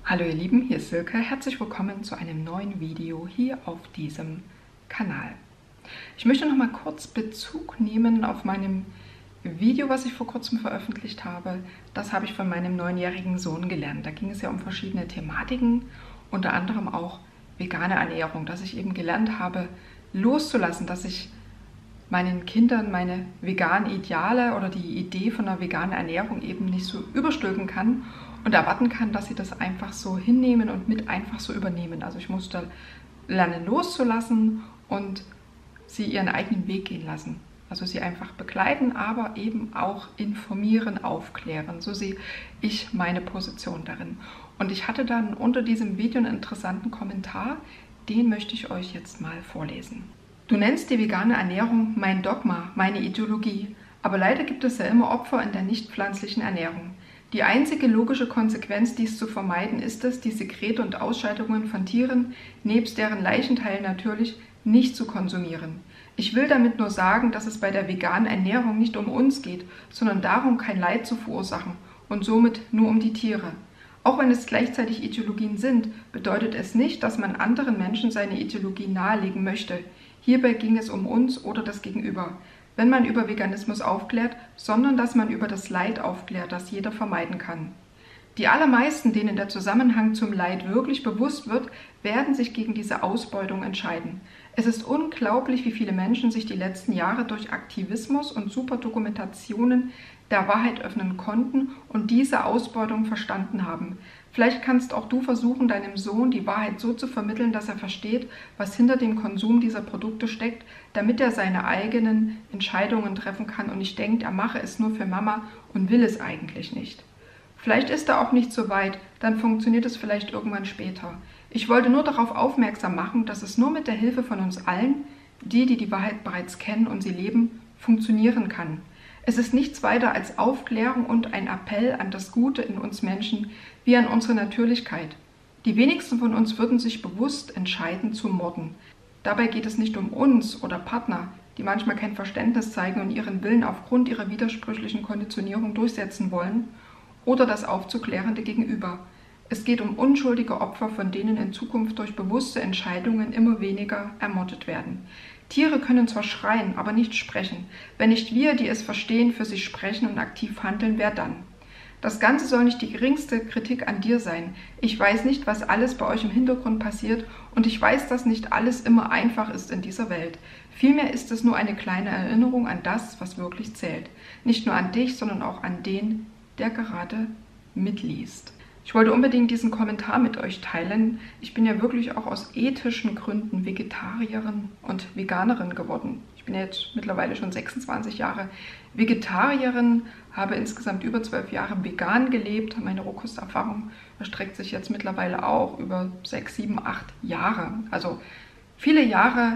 Hallo ihr Lieben, hier ist Silke. Herzlich willkommen zu einem neuen Video hier auf diesem Kanal. Ich möchte noch mal kurz Bezug nehmen auf meinem Video, was ich vor kurzem veröffentlicht habe. Das habe ich von meinem 9-jährigen Sohn gelernt. Da ging es ja um verschiedene Thematiken, unter anderem auch vegane Ernährung, dass ich eben gelernt habe, loszulassen, dass ich meinen Kindern meine veganen Ideale oder die Idee von einer veganen Ernährung eben nicht so überstülpen kann und erwarten kann, dass sie das einfach so hinnehmen und mit einfach so übernehmen. Also ich musste lernen loszulassen und sie ihren eigenen Weg gehen lassen. Also sie einfach begleiten, aber eben auch informieren, aufklären. So sehe ich meine Position darin. Und ich hatte dann unter diesem Video einen interessanten Kommentar, den möchte ich euch jetzt mal vorlesen. Du nennst die vegane Ernährung mein Dogma, meine Ideologie, aber leider gibt es ja immer Opfer in der nicht pflanzlichen Ernährung. Die einzige logische Konsequenz, dies zu vermeiden, ist es, die Sekrete und Ausscheidungen von Tieren, nebst deren Leichenteilen natürlich, nicht zu konsumieren. Ich will damit nur sagen, dass es bei der veganen Ernährung nicht um uns geht, sondern darum, kein Leid zu verursachen und somit nur um die Tiere. Auch wenn es gleichzeitig Ideologien sind, bedeutet es nicht, dass man anderen Menschen seine Ideologie nahelegen möchte. Hierbei ging es um uns oder das Gegenüber, wenn man über Veganismus aufklärt, sondern dass man über das Leid aufklärt, das jeder vermeiden kann. Die allermeisten, denen der Zusammenhang zum Leid wirklich bewusst wird, werden sich gegen diese Ausbeutung entscheiden. Es ist unglaublich, wie viele Menschen sich die letzten Jahre durch Aktivismus und Superdokumentationen der Wahrheit öffnen konnten und diese Ausbeutung verstanden haben. Vielleicht kannst auch du versuchen, deinem Sohn die Wahrheit so zu vermitteln, dass er versteht, was hinter dem Konsum dieser Produkte steckt, damit er seine eigenen Entscheidungen treffen kann und nicht denkt, er mache es nur für Mama und will es eigentlich nicht. Vielleicht ist er auch nicht so weit, dann funktioniert es vielleicht irgendwann später. Ich wollte nur darauf aufmerksam machen, dass es nur mit der Hilfe von uns allen, die Wahrheit bereits kennen und sie leben, funktionieren kann. Es ist nichts weiter als Aufklärung und ein Appell an das Gute in uns Menschen wie an unsere Natürlichkeit. Die wenigsten von uns würden sich bewusst entscheiden zu morden. Dabei geht es nicht um uns oder Partner, die manchmal kein Verständnis zeigen und ihren Willen aufgrund ihrer widersprüchlichen Konditionierung durchsetzen wollen, oder das aufzuklärende Gegenüber. Es geht um unschuldige Opfer, von denen in Zukunft durch bewusste Entscheidungen immer weniger ermordet werden. Tiere können zwar schreien, aber nicht sprechen. Wenn nicht wir, die es verstehen, für sie sprechen und aktiv handeln, wer dann? Das Ganze soll nicht die geringste Kritik an dir sein. Ich weiß nicht, was alles bei euch im Hintergrund passiert und ich weiß, dass nicht alles immer einfach ist in dieser Welt. Vielmehr ist es nur eine kleine Erinnerung an das, was wirklich zählt. Nicht nur an dich, sondern auch an den, der gerade mitliest. Ich wollte unbedingt diesen Kommentar mit euch teilen. Ich bin ja wirklich auch aus ethischen Gründen Vegetarierin und Veganerin geworden. Ich bin jetzt mittlerweile schon 26 Jahre Vegetarierin, habe insgesamt über 12 Jahre vegan gelebt. Meine Rohkosterfahrung erstreckt sich jetzt mittlerweile auch über 6, 7, 8 Jahre. Also viele Jahre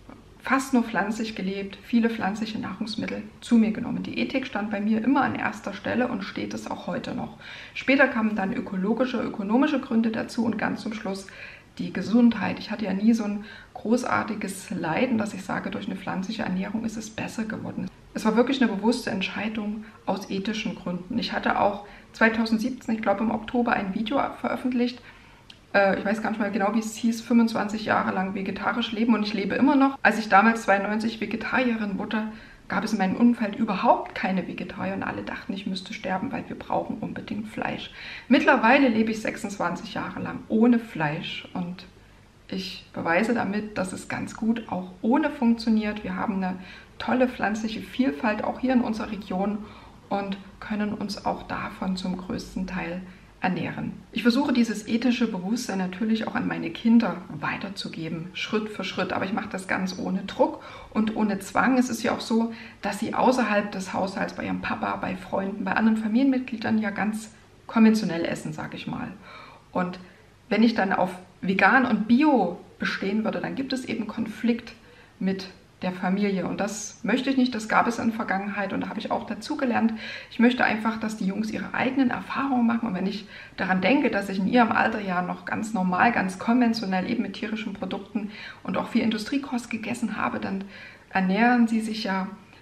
fast nur pflanzlich gelebt, viele pflanzliche Nahrungsmittel zu mir genommen. Die Ethik stand bei mir immer an erster Stelle und steht es auch heute noch. Später kamen dann ökologische, ökonomische Gründe dazu und ganz zum Schluss die Gesundheit. Ich hatte ja nie so ein großartiges Leiden, dass ich sage, durch eine pflanzliche Ernährung ist es besser geworden. Es war wirklich eine bewusste Entscheidung aus ethischen Gründen. Ich hatte auch 2017, ich glaube im Oktober, ein Video veröffentlicht. Ich weiß gar nicht mehr genau, wie es hieß, 25 Jahre lang vegetarisch leben und ich lebe immer noch. Als ich damals 92 Vegetarierin wurde, gab es in meinem Umfeld überhaupt keine Vegetarier und alle dachten, ich müsste sterben, weil wir brauchen unbedingt Fleisch. Mittlerweile lebe ich 26 Jahre lang ohne Fleisch und ich beweise damit, dass es ganz gut auch ohne funktioniert. Wir haben eine tolle pflanzliche Vielfalt auch hier in unserer Region und können uns auch davon zum größten Teil ernähren. Ich versuche dieses ethische Bewusstsein natürlich auch an meine Kinder weiterzugeben, Schritt für Schritt, aber ich mache das ganz ohne Druck und ohne Zwang. Es ist ja auch so, dass sie außerhalb des Haushalts bei ihrem Papa, bei Freunden, bei anderen Familienmitgliedern ja ganz konventionell essen, sage ich mal. Und wenn ich dann auf vegan und bio bestehen würde, dann gibt es eben Konflikt mit der Familie und das möchte ich nicht, das gab es in der Vergangenheit und da habe ich auch dazugelernt. Ich möchte einfach, dass die Jungs ihre eigenen Erfahrungen machen und wenn ich daran denke, dass ich in ihrem Alter ja noch ganz normal, ganz konventionell eben mit tierischen Produkten und auch viel Industriekost gegessen habe, dann ernähren sie sich ja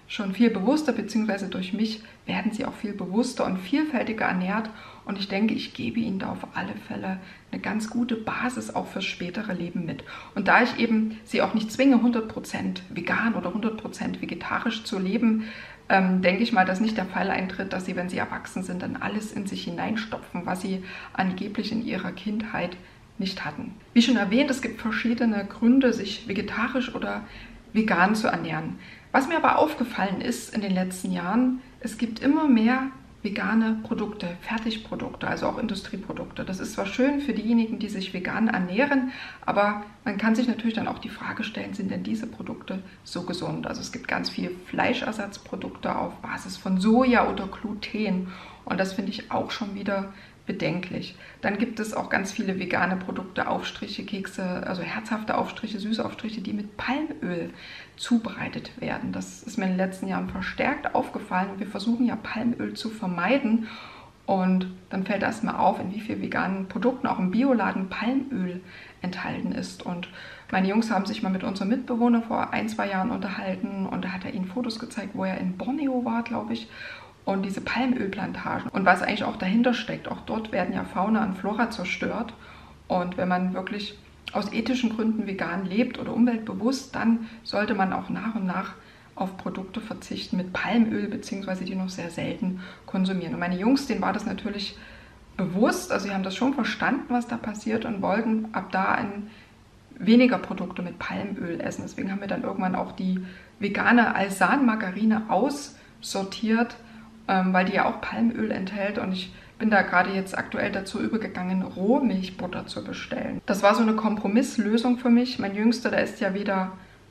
schon viel bewusster, beziehungsweise durch mich werden sie auch viel bewusster und vielfältiger ernährt. Und ich denke, ich gebe ihnen da auf alle Fälle eine ganz gute Basis auch fürs spätere Leben mit. Und da ich eben sie auch nicht zwinge, 100% vegan oder 100% vegetarisch zu leben, denke ich mal, dass nicht der Fall eintritt, dass sie, wenn sie erwachsen sind, dann alles in sich hineinstopfen, was sie angeblich in ihrer Kindheit nicht hatten. Wie schon erwähnt, es gibt verschiedene Gründe, sich vegetarisch oder vegan zu ernähren. Was mir aber aufgefallen ist in den letzten Jahren, es gibt immer mehr vegane Produkte, Fertigprodukte, also auch Industrieprodukte. Das ist zwar schön für diejenigen, die sich vegan ernähren, aber man kann sich natürlich dann auch die Frage stellen, sind denn diese Produkte so gesund? Also es gibt ganz viele Fleischersatzprodukte auf Basis von Soja oder Gluten und das finde ich auch schon wieder bedenklich. Dann gibt es auch ganz viele vegane Produkte, Aufstriche, Kekse, also herzhafte Aufstriche, süße Aufstriche, die mit Palmöl zubereitet werden. Das ist mir in den letzten Jahren verstärkt aufgefallen und wir versuchen ja Palmöl zu vermeiden und dann fällt erstmal auf, in wie vielen veganen Produkten auch im Bioladen Palmöl enthalten ist. Und meine Jungs haben sich mal mit unserem Mitbewohner vor 1-2 Jahren unterhalten und da hat er ihnen Fotos gezeigt, wo er in Borneo war, glaube ich, und diese Palmölplantagen und was eigentlich auch dahinter steckt. Auch dort werden ja Fauna und Flora zerstört und wenn man wirklich aus ethischen Gründen vegan lebt oder umweltbewusst, dann sollte man auch nach und nach auf Produkte verzichten mit Palmöl, beziehungsweise die noch sehr selten konsumieren. Und meine Jungs, denen war das natürlich bewusst, also sie haben das schon verstanden, was da passiert und wollten ab da weniger Produkte mit Palmöl essen. Deswegen haben wir dann irgendwann auch die vegane Alsan-Margarine aussortiert, weil die ja auch Palmöl enthält und ich bin da gerade jetzt aktuell dazu übergegangen, Rohmilchbutter zu bestellen. Das war so eine Kompromisslösung für mich. Mein Jüngster, der ist ja weder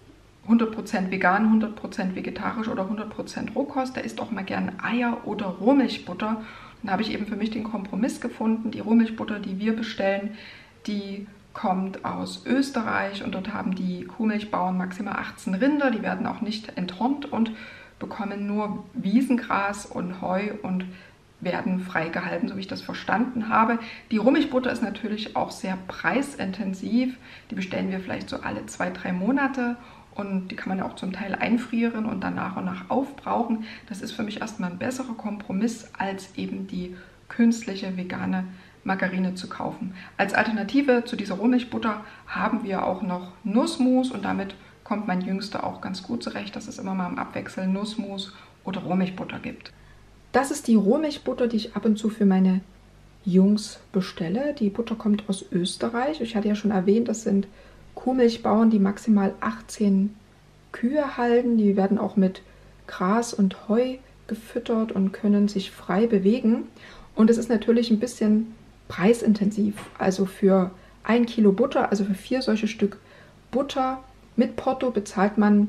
100% vegan, 100% vegetarisch oder 100% Rohkost. Der isst auch mal gern Eier oder Rohmilchbutter. Dann habe ich eben für mich den Kompromiss gefunden. Die Rohmilchbutter, die wir bestellen, die kommt aus Österreich und dort haben die Kuhmilchbauern maximal 18 Rinder. Die werden auch nicht enthornt und bekommen nur Wiesengras und Heu und werden freigehalten, so wie ich das verstanden habe. Die Rohmilchbutter ist natürlich auch sehr preisintensiv. Die bestellen wir vielleicht so alle 2-3 Monate und die kann man ja auch zum Teil einfrieren und dann nach und nach aufbrauchen. Das ist für mich erstmal ein besserer Kompromiss, als eben die künstliche vegane Margarine zu kaufen. Als Alternative zu dieser Rohmilchbutter haben wir auch noch Nussmus und damit kommt mein Jüngster auch ganz gut zurecht, dass es immer mal im Abwechsel Nussmus oder Rohmilchbutter gibt. Das ist die Rohmilchbutter, die ich ab und zu für meine Jungs bestelle. Die Butter kommt aus Österreich. Ich hatte ja schon erwähnt, das sind Kuhmilchbauern, die maximal 18 Kühe halten. Die werden auch mit Gras und Heu gefüttert und können sich frei bewegen. Und es ist natürlich ein bisschen preisintensiv. Also für 1 Kilo Butter, also für 4 solche Stück Butter mit Porto bezahlt man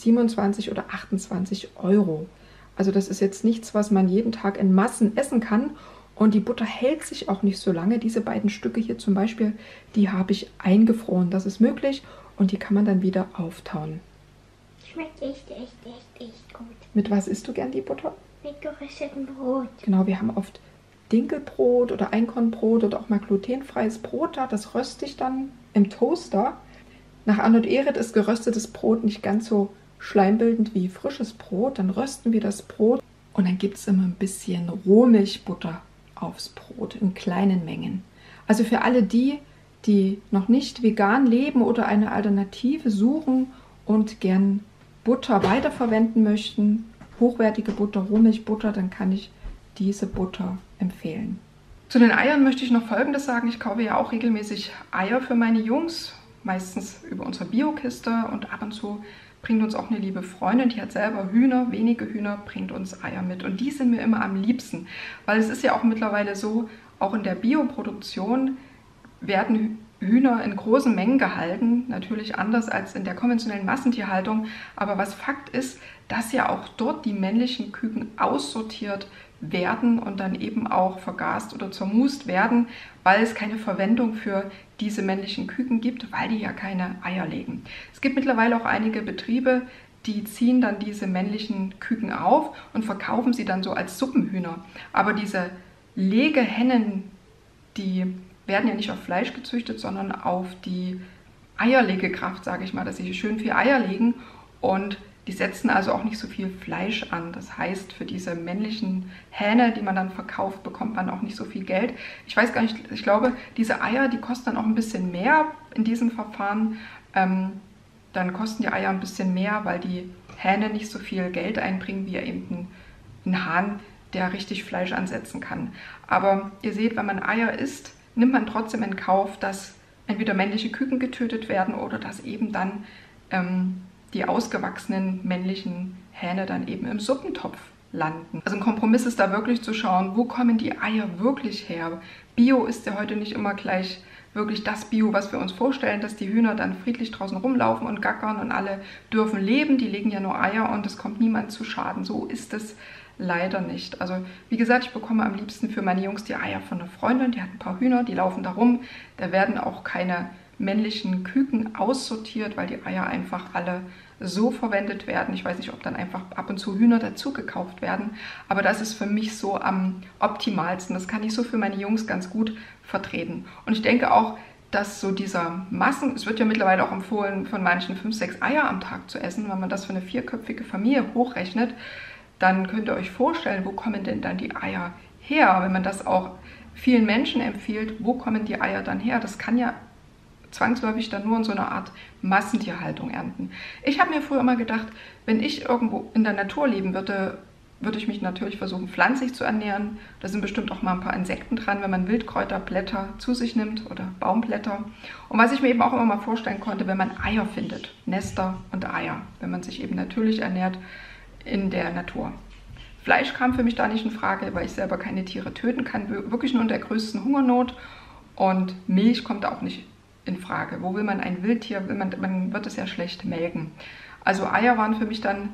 27 oder 28 Euro. Also das ist jetzt nichts, was man jeden Tag in Massen essen kann. Und die Butter hält sich auch nicht so lange. Diese beiden Stücke hier zum Beispiel, die habe ich eingefroren. Das ist möglich und die kann man dann wieder auftauen. Schmeckt echt gut. Mit was isst du gern die Butter? Mit geröstetem Brot. Genau, wir haben oft Dinkelbrot oder Einkornbrot oder auch mal glutenfreies Brot da. Das röste ich dann im Toaster. Nach Arnold Ehret ist geröstetes Brot nicht ganz so schleimbildend wie frisches Brot. Dann rösten wir das Brot und dann gibt es immer ein bisschen Rohmilchbutter aufs Brot in kleinen Mengen. Also für alle die, die noch nicht vegan leben oder eine Alternative suchen und gern Butter weiterverwenden möchten, hochwertige Butter, Rohmilchbutter, dann kann ich diese Butter empfehlen. Zu den Eiern möchte ich noch Folgendes sagen. Ich kaufe ja auch regelmäßig Eier für meine Jungs, meistens über unsere Biokiste und ab und zu bringt uns auch eine liebe Freundin, die hat selber Hühner, wenige Hühner, bringt uns Eier mit. Und die sind mir immer am liebsten, weil es ist ja auch mittlerweile so, auch in der Bioproduktion werden Hühner in großen Mengen gehalten, natürlich anders als in der konventionellen Massentierhaltung. Aber was Fakt ist, dass ja auch dort die männlichen Küken aussortiert werden und dann eben auch vergast oder zermust werden, weil es keine Verwendung für diese männlichen Küken gibt, weil die ja keine Eier legen. Es gibt mittlerweile auch einige Betriebe, die ziehen dann diese männlichen Küken auf und verkaufen sie dann so als Suppenhühner. Aber diese Legehennen, die werden ja nicht auf Fleisch gezüchtet, sondern auf die Eierlegekraft, sage ich mal, dass sie schön viel Eier legen und Die setzen also auch nicht so viel Fleisch an. Das heißt, für diese männlichen Hähne, die man dann verkauft, bekommt man auch nicht so viel Geld. Ich weiß gar nicht, ich glaube, diese Eier, die kosten dann auch ein bisschen mehr in diesem Verfahren. Dann kosten die Eier ein bisschen mehr, weil die Hähne nicht so viel Geld einbringen wie eben ein Hahn, der richtig Fleisch ansetzen kann. Aber ihr seht, wenn man Eier isst, nimmt man trotzdem in Kauf, dass entweder männliche Küken getötet werden oder dass eben dann die ausgewachsenen männlichen Hähne dann eben im Suppentopf landen. Also ein Kompromiss ist da wirklich zu schauen, wo kommen die Eier wirklich her. Bio ist ja heute nicht immer gleich wirklich das Bio, was wir uns vorstellen, dass die Hühner dann friedlich draußen rumlaufen und gackern und alle dürfen leben. Die legen ja nur Eier und es kommt niemand zu Schaden. So ist es leider nicht. Also wie gesagt, ich bekomme am liebsten für meine Jungs die Eier von einer Freundin. Die hat ein paar Hühner, die laufen da rum. Da werden auch keine männlichen Küken aussortiert, weil die Eier einfach alle so verwendet werden. Ich weiß nicht, ob dann einfach ab und zu Hühner dazu gekauft werden, aber das ist für mich so am optimalsten. Das kann ich so für meine Jungs ganz gut vertreten. Und ich denke auch, dass so dieser es wird ja mittlerweile auch empfohlen, von manchen 5, 6 Eier am Tag zu essen. Wenn man das für eine 4-köpfige Familie hochrechnet, dann könnt ihr euch vorstellen, wo kommen denn dann die Eier her? Wenn man das auch vielen Menschen empfiehlt, wo kommen die Eier dann her? Das kann ja zwangsläufig dann nur in so einer Art Massentierhaltung ernten. Ich habe mir früher immer gedacht, wenn ich irgendwo in der Natur leben würde, würde ich mich natürlich versuchen, pflanzlich zu ernähren. Da sind bestimmt auch mal ein paar Insekten dran, wenn man Wildkräuterblätter zu sich nimmt oder Baumblätter. Und was ich mir eben auch immer mal vorstellen konnte, wenn man Eier findet, Nester und Eier, wenn man sich eben natürlich ernährt in der Natur. Fleisch kam für mich da nicht in Frage, weil ich selber keine Tiere töten kann, wirklich nur in der größten Hungersnot. Und Milch kommt auch nicht in Frage. Wo will man ein Wildtier? Man wird es ja schlecht melken. Also Eier waren für mich dann,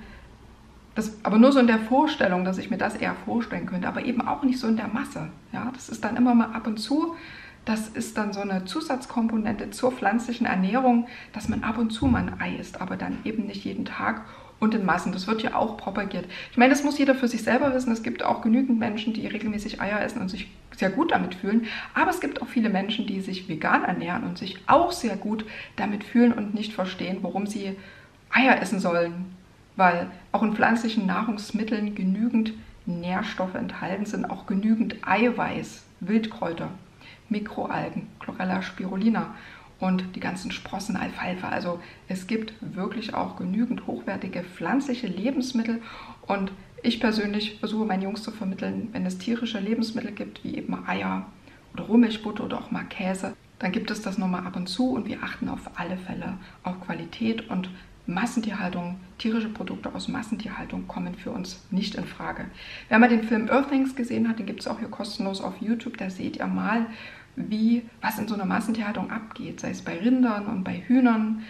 aber nur so in der Vorstellung, dass ich mir das eher vorstellen könnte, aber eben auch nicht so in der Masse. Ja, das ist dann immer mal ab und zu. Das ist dann so eine Zusatzkomponente zur pflanzlichen Ernährung, dass man ab und zu mal ein Ei isst, aber dann eben nicht jeden Tag und in Massen. Das wird ja auch propagiert. Ich meine, das muss jeder für sich selber wissen. Es gibt auch genügend Menschen, die regelmäßig Eier essen und sich sehr gut damit fühlen. Aber es gibt auch viele Menschen, die sich vegan ernähren und sich auch sehr gut damit fühlen und nicht verstehen, warum sie Eier essen sollen. Weil auch in pflanzlichen Nahrungsmitteln genügend Nährstoffe enthalten sind, auch genügend Eiweiß, Wildkräuter, Mikroalgen, Chlorella spirulina und die ganzen Sprossen, Alfalfa. Also es gibt wirklich auch genügend hochwertige pflanzliche Lebensmittel und ich persönlich versuche meinen Jungs zu vermitteln, wenn es tierische Lebensmittel gibt, wie eben Eier oder Rohmilchbutter oder auch mal Käse, dann gibt es das nur mal ab und zu und wir achten auf alle Fälle auf Qualität und Massentierhaltung, tierische Produkte aus Massentierhaltung kommen für uns nicht in Frage. Wer mal den Film Earthlings gesehen hat, den gibt es auch hier kostenlos auf YouTube, da seht ihr mal, was in so einer Massentierhaltung abgeht, sei es bei Rindern und bei Hühnern,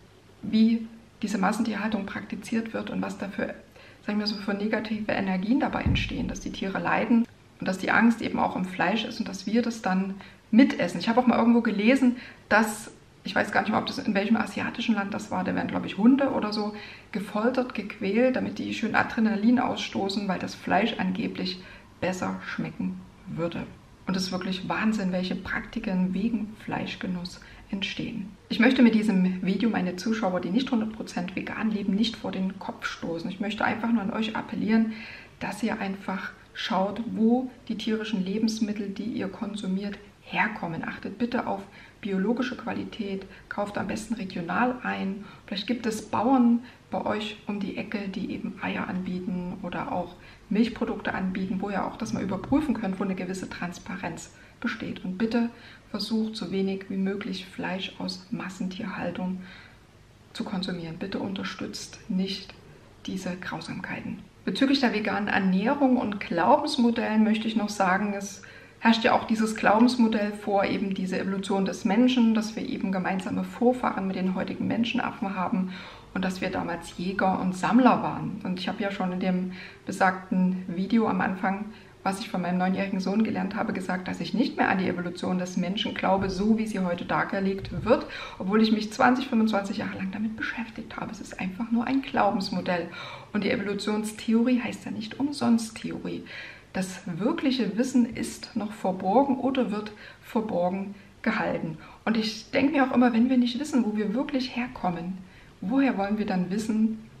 wie diese Massentierhaltung praktiziert wird und was dafür, sagen wir so, für negative Energien dabei entstehen, dass die Tiere leiden und dass die Angst eben auch im Fleisch ist und dass wir das dann mitessen. Ich habe auch mal irgendwo gelesen, dass, ich weiß gar nicht mehr, ob das in welchem asiatischen Land das war, da werden, glaube ich, Hunde oder so gefoltert, gequält, damit die schön Adrenalin ausstoßen, weil das Fleisch angeblich besser schmecken würde. Und es ist wirklich Wahnsinn, welche Praktiken wegen Fleischgenuss entstehen. Ich möchte mit diesem Video meine Zuschauer, die nicht 100% vegan leben, nicht vor den Kopf stoßen. Ich möchte einfach nur an euch appellieren, dass ihr einfach schaut, wo die tierischen Lebensmittel, die ihr konsumiert, herkommen. Achtet bitte auf biologische Qualität, kauft am besten regional ein. Vielleicht gibt es Bauern bei euch um die Ecke, die eben Eier anbieten oder auch Milchprodukte anbieten, wo ihr auch das mal überprüfen könnt, wo eine gewisse Transparenz besteht. Und bitte versucht so wenig wie möglich Fleisch aus Massentierhaltung zu konsumieren. Bitte unterstützt nicht diese Grausamkeiten. Bezüglich der veganen Ernährung und Glaubensmodellen möchte ich noch sagen, es herrscht ja auch dieses Glaubensmodell vor, eben diese Evolution des Menschen, dass wir eben gemeinsame Vorfahren mit den heutigen Menschenaffen haben und dass wir damals Jäger und Sammler waren. Und ich habe ja schon in dem besagten Video am Anfang, was ich von meinem 9-jährigen Sohn gelernt habe, gesagt, dass ich nicht mehr an die Evolution des Menschen glaube, so wie sie heute dargelegt wird, obwohl ich mich 20, 25 Jahre lang damit beschäftigt habe. Es ist einfach nur ein Glaubensmodell. Und die Evolutionstheorie heißt ja nicht umsonst Theorie. Das wirkliche Wissen ist noch verborgen oder wird verborgen gehalten. Und ich denke mir auch immer, wenn wir nicht wissen, wo wir wirklich herkommen, woher wollen wir dann wissen,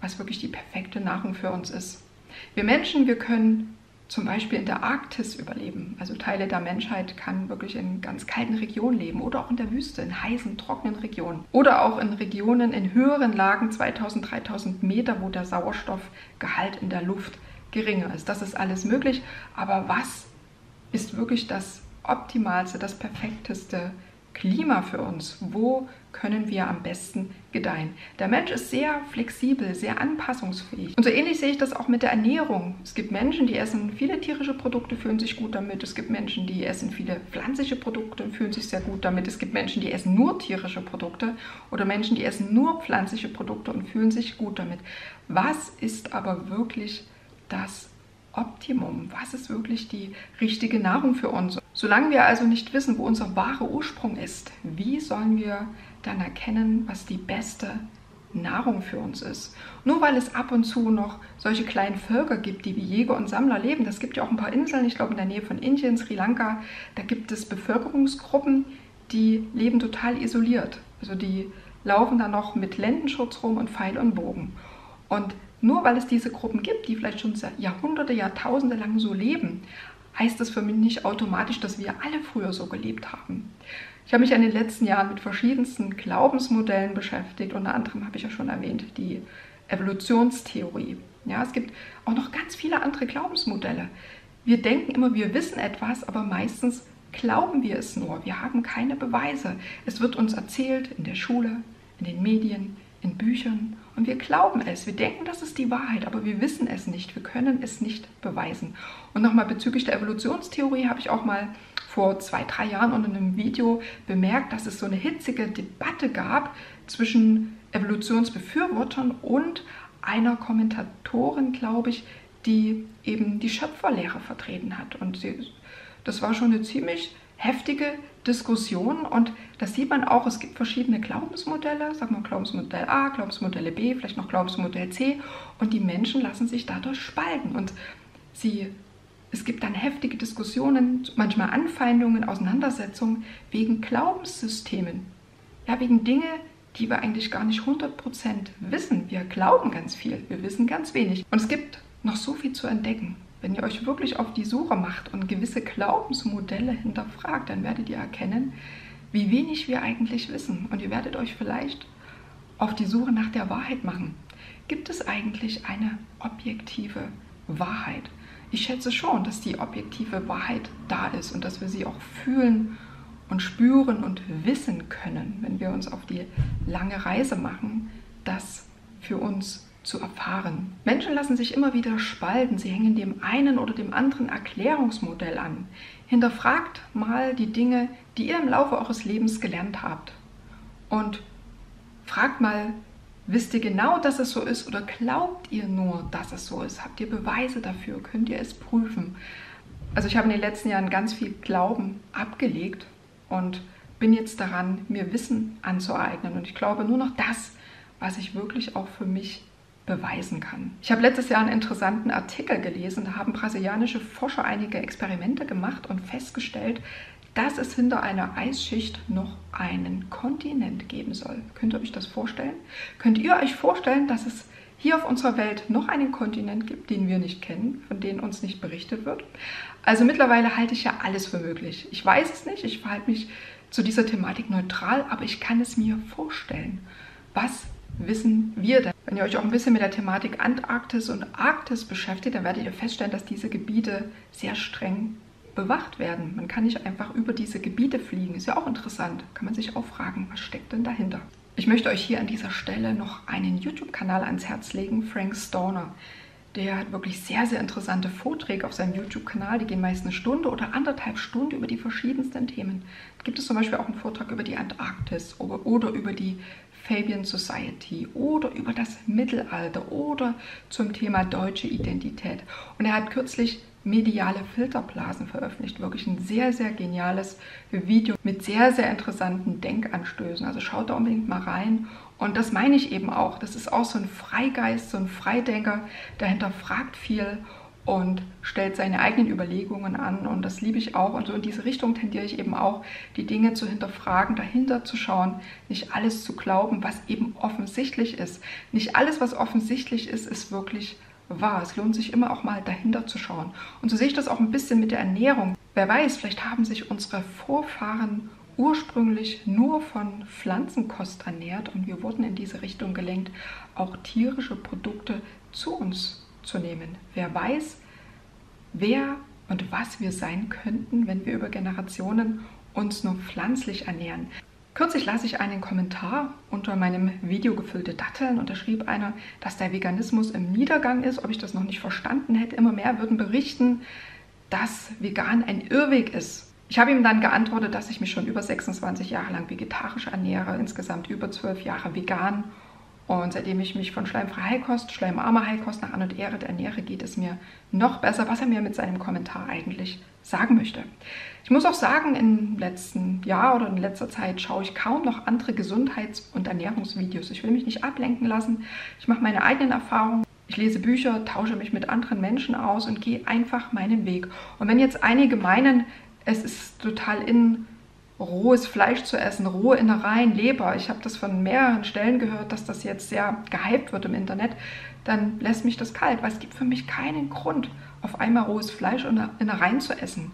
was wirklich die perfekte Nahrung für uns ist. Wir Menschen, wir können zum Beispiel in der Arktis überleben. Also Teile der Menschheit kann wirklich in ganz kalten Regionen leben oder auch in der Wüste, in heißen, trockenen Regionen. Oder auch in Regionen in höheren Lagen, 2000, 3000 Meter, wo der Sauerstoffgehalt in der Luft geringer ist. Das ist alles möglich. Aber was ist wirklich das optimalste, das perfekteste Klima für uns? Wo können wir am besten gedeihen? Der Mensch ist sehr flexibel, sehr anpassungsfähig. Und so ähnlich sehe ich das auch mit der Ernährung. Es gibt Menschen, die essen viele tierische Produkte, fühlen sich gut damit. Es gibt Menschen, die essen viele pflanzliche Produkte und fühlen sich sehr gut damit. Es gibt Menschen, die essen nur tierische Produkte oder Menschen, die essen nur pflanzliche Produkte und fühlen sich gut damit. Was ist aber wirklich das Optimum? Was ist wirklich die richtige Nahrung für uns? Solange wir also nicht wissen, wo unser wahrer Ursprung ist, wie sollen wir dann erkennen, was die beste Nahrung für uns ist? Nur weil es ab und zu noch solche kleinen Völker gibt, die wie Jäger und Sammler leben, das gibt ja auch ein paar Inseln, ich glaube in der Nähe von Indien, Sri Lanka, da gibt es Bevölkerungsgruppen, die leben total isoliert. Also die laufen dann noch mit Lendenschutz rum und Pfeil und Bogen. Und nur weil es diese Gruppen gibt, die vielleicht schon Jahrhunderte, Jahrtausende lang so leben, heißt das für mich nicht automatisch, dass wir alle früher so gelebt haben. Ich habe mich in den letzten Jahren mit verschiedensten Glaubensmodellen beschäftigt. Unter anderem habe ich ja schon erwähnt, die Evolutionstheorie. Ja, es gibt auch noch ganz viele andere Glaubensmodelle. Wir denken immer, wir wissen etwas, aber meistens glauben wir es nur. Wir haben keine Beweise. Es wird uns erzählt in der Schule, in den Medien, in Büchern und wir glauben es. Wir denken, das ist die Wahrheit, aber wir wissen es nicht. Wir können es nicht beweisen. Und nochmal bezüglich der Evolutionstheorie habe ich auch mal vor 2, 3 Jahren unter einem Video bemerkt, dass es so eine hitzige Debatte gab zwischen Evolutionsbefürwortern und einer Kommentatorin, glaube ich, die eben die Schöpferlehre vertreten hat. Und das war schon eine ziemlich heftige Diskussion und das sieht man auch, es gibt verschiedene Glaubensmodelle, sagen wir Glaubensmodell A, Glaubensmodelle B, vielleicht noch Glaubensmodell C und die Menschen lassen sich dadurch spalten und es gibt dann heftige Diskussionen, manchmal Anfeindungen, Auseinandersetzungen wegen Glaubenssystemen, ja, wegen Dinge, die wir eigentlich gar nicht 100% wissen. Wir glauben ganz viel, wir wissen ganz wenig und es gibt noch so viel zu entdecken. Wenn ihr euch wirklich auf die Suche macht und gewisse Glaubensmodelle hinterfragt, dann werdet ihr erkennen, wie wenig wir eigentlich wissen. Und ihr werdet euch vielleicht auf die Suche nach der Wahrheit machen. Gibt es eigentlich eine objektive Wahrheit? Ich schätze schon, dass die objektive Wahrheit da ist und dass wir sie auch fühlen und spüren und wissen können, wenn wir uns auf die lange Reise machen, das für uns zu erfahren. Menschen lassen sich immer wieder spalten. Sie hängen dem einen oder dem anderen Erklärungsmodell an. Hinterfragt mal die Dinge, die ihr im Laufe eures Lebens gelernt habt. Und fragt mal, wisst ihr genau, dass es so ist oder glaubt ihr nur, dass es so ist? Habt ihr Beweise dafür? Könnt ihr es prüfen? Also ich habe in den letzten Jahren ganz viel Glauben abgelegt und bin jetzt daran, mir Wissen anzueignen. Und ich glaube nur noch das, was ich wirklich auch für mich beweisen kann. Ich habe letztes Jahr einen interessanten Artikel gelesen, da haben brasilianische Forscher einige Experimente gemacht und festgestellt, dass es hinter einer Eisschicht noch einen Kontinent geben soll. Könnt ihr euch das vorstellen? Könnt ihr euch vorstellen, dass es hier auf unserer Welt noch einen Kontinent gibt, den wir nicht kennen, von dem uns nicht berichtet wird? Also mittlerweile halte ich ja alles für möglich. Ich weiß es nicht, ich verhalte mich zu dieser Thematik neutral, aber ich kann es mir vorstellen. Was wissen wir denn? Wenn ihr euch auch ein bisschen mit der Thematik Antarktis und Arktis beschäftigt, dann werdet ihr feststellen, dass diese Gebiete sehr streng bewacht werden. Man kann nicht einfach über diese Gebiete fliegen. Ist ja auch interessant. Kann man sich auch fragen, was steckt denn dahinter? Ich möchte euch hier an dieser Stelle noch einen YouTube-Kanal ans Herz legen, Frank Storner. Der hat wirklich sehr, sehr interessante Vorträge auf seinem YouTube-Kanal. Die gehen meist 1 Stunde oder 1,5 Stunden über die verschiedensten Themen. Da gibt es zum Beispiel auch einen Vortrag über die Antarktis oder über die Fabian Society oder über das Mittelalter oder zum Thema deutsche Identität. Und er hat kürzlich mediale Filterblasen veröffentlicht. Wirklich ein sehr, sehr geniales Video mit sehr, sehr interessanten Denkanstößen. Also schaut da unbedingt mal rein. Und das meine ich eben auch. Das ist auch so ein Freigeist, so ein Freidenker, der hinterfragt viel und stellt seine eigenen Überlegungen an und das liebe ich auch und so in diese Richtung tendiere ich eben auch, die Dinge zu hinterfragen, dahinter zu schauen, nicht alles zu glauben, was eben offensichtlich ist. Nicht alles, was offensichtlich ist, ist wirklich wahr. Es lohnt sich immer auch mal dahinter zu schauen. Und so sehe ich das auch ein bisschen mit der Ernährung. Wer weiß, vielleicht haben sich unsere Vorfahren ursprünglich nur von Pflanzenkost ernährt und wir wurden in diese Richtung gelenkt, auch tierische Produkte zu uns zu nehmen. Wer weiß, wer und was wir sein könnten, wenn wir über Generationen uns nur pflanzlich ernähren. Kürzlich las ich einen Kommentar unter meinem Video Gefüllte Datteln und da schrieb einer, dass der Veganismus im Niedergang ist, ob ich das noch nicht verstanden hätte. Immer mehr würden berichten, dass vegan ein Irrweg ist. Ich habe ihm dann geantwortet, dass ich mich schon über 26 Jahre lang vegetarisch ernähre, insgesamt über 12 Jahre vegan. Und seitdem ich mich von schleimfreier Heilkost, schleimarmer Heilkost nach An und Ehre ernähre, geht es mir noch besser, was er mir mit seinem Kommentar eigentlich sagen möchte. Ich muss auch sagen, im letzten Jahr oder in letzter Zeit schaue ich kaum noch andere Gesundheits- und Ernährungsvideos. Ich will mich nicht ablenken lassen. Ich mache meine eigenen Erfahrungen. Ich lese Bücher, tausche mich mit anderen Menschen aus und gehe einfach meinen Weg. Und wenn jetzt einige meinen, es ist total rohes Fleisch zu essen, rohe Innereien, Leber. Ich habe das von mehreren Stellen gehört, dass das jetzt sehr gehypt wird im Internet. Dann lässt mich das kalt, weil es gibt für mich keinen Grund, auf einmal rohes Fleisch und Innereien zu essen.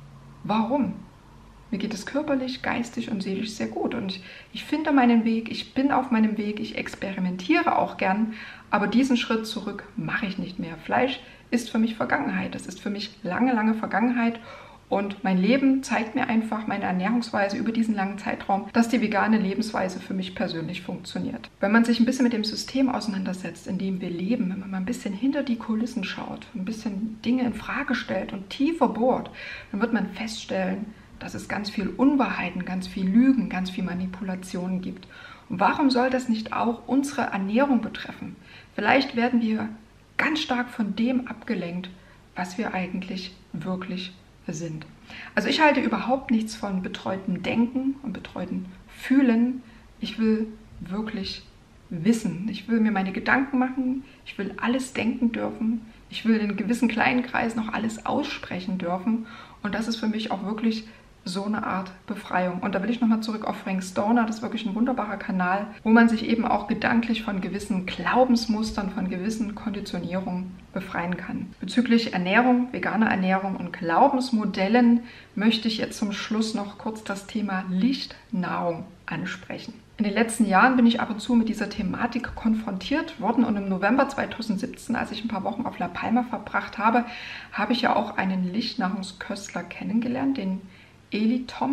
Warum? Mir geht es körperlich, geistig und seelisch sehr gut und ich finde meinen Weg, ich bin auf meinem Weg, ich experimentiere auch gern, aber diesen Schritt zurück mache ich nicht mehr. Fleisch ist für mich Vergangenheit, das ist für mich lange, lange Vergangenheit. Und mein Leben zeigt mir einfach, meine Ernährungsweise über diesen langen Zeitraum, dass die vegane Lebensweise für mich persönlich funktioniert. Wenn man sich ein bisschen mit dem System auseinandersetzt, in dem wir leben, wenn man mal ein bisschen hinter die Kulissen schaut, ein bisschen Dinge in Frage stellt und tiefer bohrt, dann wird man feststellen, dass es ganz viel Unwahrheiten, ganz viel Lügen, ganz viel Manipulationen gibt. Und warum soll das nicht auch unsere Ernährung betreffen? Vielleicht werden wir ganz stark von dem abgelenkt, was wir eigentlich wirklich sind. Also ich halte überhaupt nichts von betreutem Denken und betreutem Fühlen. Ich will wirklich wissen. Ich will mir meine Gedanken machen. Ich will alles denken dürfen. Ich will in einem gewissen kleinen Kreis noch alles aussprechen dürfen. Und das ist für mich auch wirklich so eine Art Befreiung. Und da will ich nochmal zurück auf Frank Stoner. Das ist wirklich ein wunderbarer Kanal, wo man sich eben auch gedanklich von gewissen Glaubensmustern, von gewissen Konditionierungen befreien kann. Bezüglich Ernährung, veganer Ernährung und Glaubensmodellen möchte ich jetzt zum Schluss noch kurz das Thema Lichtnahrung ansprechen. In den letzten Jahren bin ich ab und zu mit dieser Thematik konfrontiert worden und im November 2017, als ich ein paar Wochen auf La Palma verbracht habe, habe ich ja auch einen Lichtnahrungsköstler kennengelernt, den Eli Tom.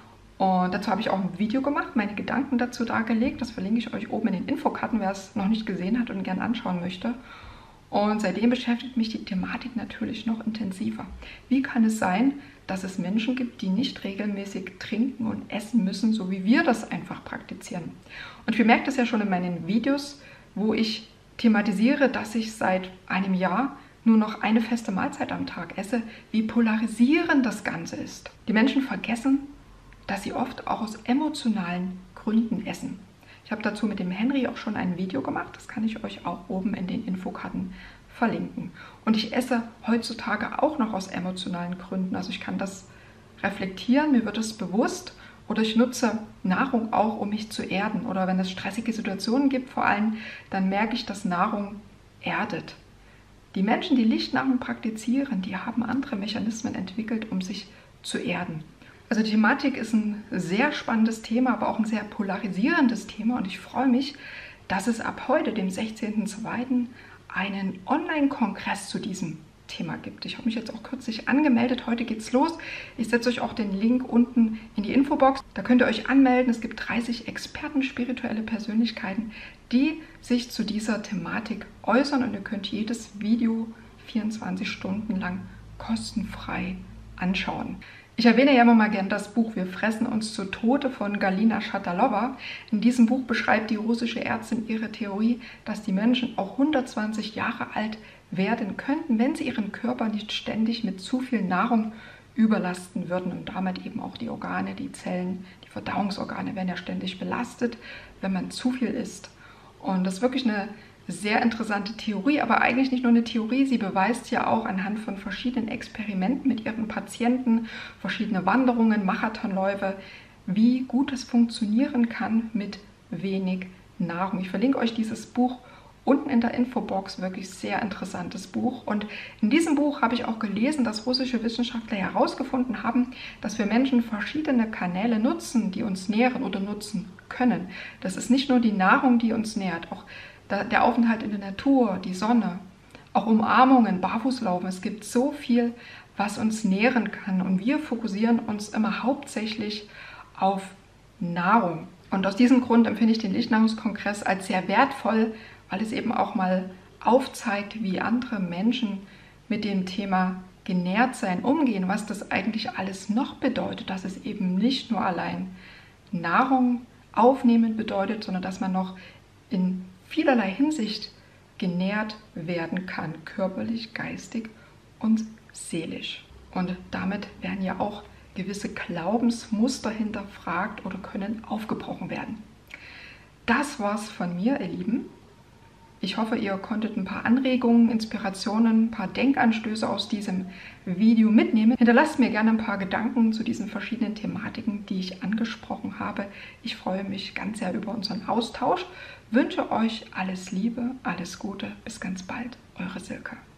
Und dazu habe ich auch ein Video gemacht, meine Gedanken dazu dargelegt. Das verlinke ich euch oben in den Infokarten, wer es noch nicht gesehen hat und gern anschauen möchte. Und seitdem beschäftigt mich die Thematik natürlich noch intensiver. Wie kann es sein, dass es Menschen gibt, die nicht regelmäßig trinken und essen müssen, so wie wir das einfach praktizieren? Und ihr merkt es ja schon in meinen Videos, wo ich thematisiere, dass ich seit einem Jahr nur noch eine feste Mahlzeit am Tag esse, wie polarisierend das Ganze ist. Die Menschen vergessen, dass sie oft auch aus emotionalen Gründen essen. Ich habe dazu mit dem Henry auch schon ein Video gemacht, das kann ich euch auch oben in den Infokarten verlinken. Und ich esse heutzutage auch noch aus emotionalen Gründen, also ich kann das reflektieren, mir wird es bewusst oder ich nutze Nahrung auch, um mich zu erden. Oder wenn es stressige Situationen gibt vor allem, dann merke ich, dass Nahrung erdet. Die Menschen, die Lichtnahrung praktizieren, die haben andere Mechanismen entwickelt, um sich zu erden. Also die Thematik ist ein sehr spannendes Thema, aber auch ein sehr polarisierendes Thema und ich freue mich, dass es ab heute, dem 16.02., einen Online-Kongress zu diesem Thema gibt. Ich habe mich jetzt auch kürzlich angemeldet, heute geht's los. Ich setze euch auch den Link unten in die Infobox. Da könnt ihr euch anmelden. Es gibt 30 Experten, spirituelle Persönlichkeiten, die sich zu dieser Thematik äußern und ihr könnt jedes Video 24 Stunden lang kostenfrei anschauen. Ich erwähne ja immer mal gern das Buch Wir fressen uns zu Tode von Galina Shatalova. In diesem Buch beschreibt die russische Ärztin ihre Theorie, dass die Menschen auch 120 Jahre alt werden könnten, wenn sie ihren Körper nicht ständig mit zu viel Nahrung überlasten würden und damit eben auch die Organe, die Zellen, die Verdauungsorgane werden ja ständig belastet, wenn man zu viel isst. Und das ist wirklich eine sehr interessante Theorie, aber eigentlich nicht nur eine Theorie, sie beweist ja auch anhand von verschiedenen Experimenten mit ihren Patienten, verschiedene Wanderungen, Marathonläufe, wie gut es funktionieren kann mit wenig Nahrung. Ich verlinke euch dieses Buch unten in der Infobox, wirklich sehr interessantes Buch. Und in diesem Buch habe ich auch gelesen, dass russische Wissenschaftler herausgefunden haben, dass wir Menschen verschiedene Kanäle nutzen, die uns nähren oder nutzen können. Das ist nicht nur die Nahrung, die uns nährt, auch der Aufenthalt in der Natur, die Sonne, auch Umarmungen, Barfußlaufen. Es gibt so viel, was uns nähren kann. Und wir fokussieren uns immer hauptsächlich auf Nahrung. Und aus diesem Grund empfinde ich den Lichtnahrungskongress als sehr wertvoll, weil es eben auch mal aufzeigt, wie andere Menschen mit dem Thema Genährtsein umgehen, was das eigentlich alles noch bedeutet, dass es eben nicht nur allein Nahrung aufnehmen bedeutet, sondern dass man noch in vielerlei Hinsicht genährt werden kann, körperlich, geistig und seelisch. Und damit werden ja auch gewisse Glaubensmuster hinterfragt oder können aufgebrochen werden. Das war's von mir, ihr Lieben. Ich hoffe, ihr konntet ein paar Anregungen, Inspirationen, ein paar Denkanstöße aus diesem Video mitnehmen. Hinterlasst mir gerne ein paar Gedanken zu diesen verschiedenen Thematiken, die ich angesprochen habe. Ich freue mich ganz sehr über unseren Austausch. Wünsche euch alles Liebe, alles Gute. Bis ganz bald. Eure Silke.